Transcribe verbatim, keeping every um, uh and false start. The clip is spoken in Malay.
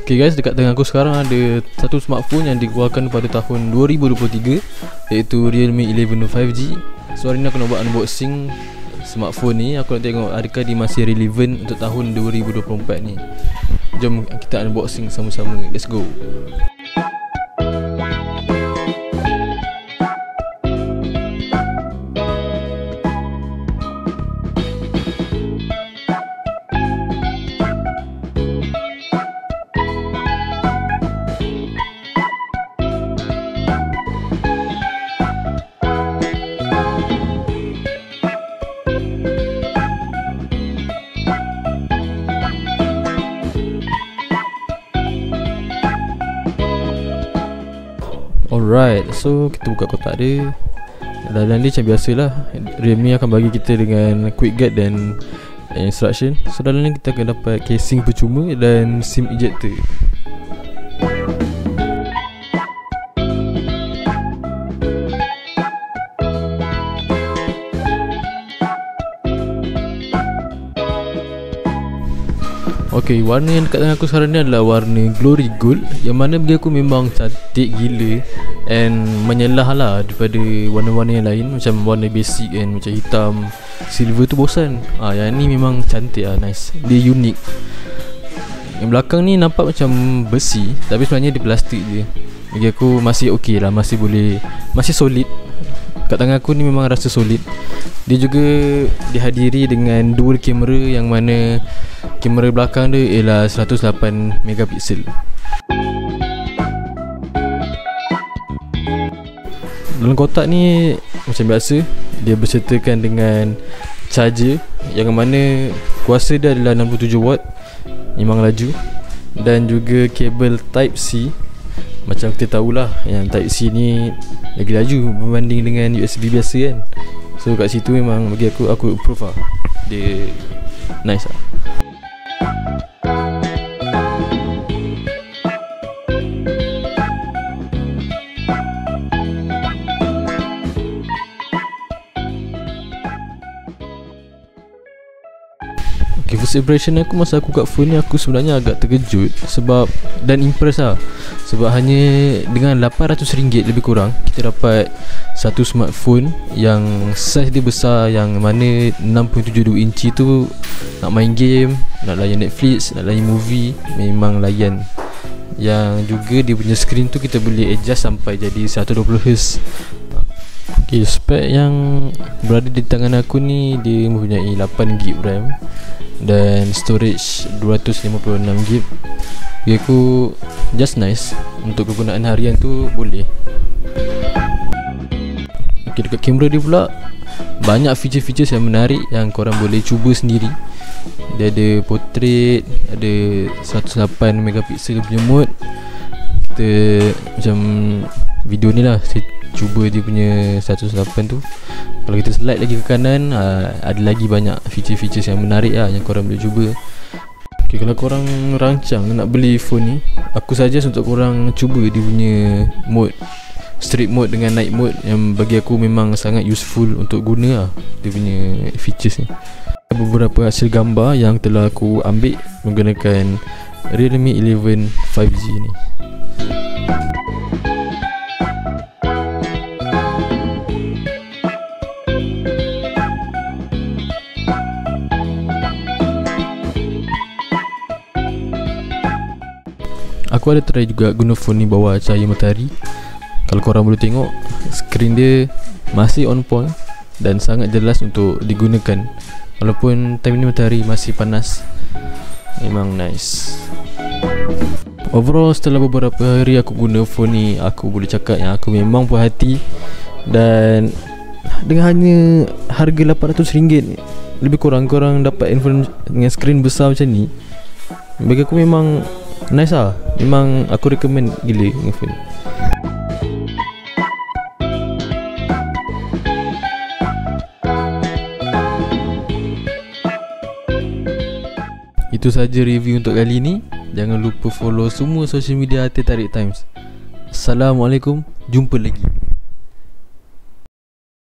Okay guys, dekat tengah aku sekarang ada satu smartphone yang dikeluarkan pada tahun dua ribu dua puluh tiga, iaitu Realme eleven five G. So hari ni aku nak buat unboxing smartphone ni. Aku nak tengok adakah dia masih relevan untuk tahun dua ribu dua puluh empat ni. Jom kita unboxing sama-sama. Let's go. Alright, so kita buka kotak dia. Dalam dia macam biasalah, Realme akan bagi kita dengan quick guide dan instruction. So dalam ni kita akan dapat casing percuma dan SIM ejector. Okay, warna yang dekat tangan aku sekarang ni adalah warna Glory Gold, yang mana bagi aku memang cantik gila and menyelah lah daripada warna-warna yang lain. Macam warna basic kan, macam hitam, silver tu bosan. Ah, yang ni memang cantik lah, nice. Dia unik. Yang belakang ni nampak macam besi, tapi sebenarnya dia plastik je. Bagi aku masih okey lah, masih boleh, masih solid. Kat tangan aku ni memang rasa solid. Dia juga dihadiri dengan dual kamera, yang mana kamera belakang dia ialah seratus lapan megapiksel. Dalam kotak ni macam biasa, dia bersertakan dengan charger, yang mana kuasa dia adalah enam puluh tujuh watt, memang laju. Dan juga kabel Type C. Macam kita tahulah, yang Type C ni lagi laju berbanding dengan U S B biasa kan. So kat situ memang bagi aku, aku approve lah. Dia nice lah. Okay, first impression aku masa aku kat phone ni, aku sebenarnya agak terkejut sebab, dan impress lah. Sebab hanya dengan lapan ratus ringgit lebih kurang, kita dapat satu smartphone yang size dia besar, yang mana enam point tujuh dua inci tu. Nak main game, nak layan Netflix, nak layan movie, memang layan. Yang juga dia punya screen tu kita boleh adjust sampai jadi seratus dua puluh hertz. Okay, spek yang berada di tangan aku ni, dia mempunyai lapan gig RAM dan storage dua ratus lima puluh enam gig. Bagi aku just nice. Untuk kegunaan harian tu boleh. Okay, dekat kamera dia pula banyak feature-feature yang menarik yang korang boleh cuba sendiri. Dia ada portrait, ada seratus lapan megapiksel punya mode. Kita macam video ni lah, saya cuba dia punya seratus lapan tu. Kalau kita slide lagi ke kanan, uh, ada lagi banyak feature-feature yang menarik lah yang korang boleh cuba. Okay, kalau korang rancang nak beli phone ni, aku suggest untuk korang cuba dia punya mode street mode dengan night mode, yang bagi aku memang sangat useful untuk guna lah dia punya features ni. Ada beberapa hasil gambar yang telah aku ambil menggunakan Realme eleven five G ni. Aku ada try juga guna phone ni bawah cahaya matahari. Kalau korang boleh tengok, skrin dia masih on point dan sangat jelas untuk digunakan walaupun time ni matahari masih panas. Memang nice. Overall, setelah beberapa hari aku guna phone ni, aku boleh cakap yang aku memang puas hati. Dan dengan hanya harga lapan ratus ringgit, lebih kurang korang dapat handphone dengan skrin besar macam ni. Bagi aku memang nice lah. Memang aku recommend gila dengan phone. Itu saja review untuk kali ni. Jangan lupa follow semua social media Teh Tarik Times. Assalamualaikum, jumpa lagi.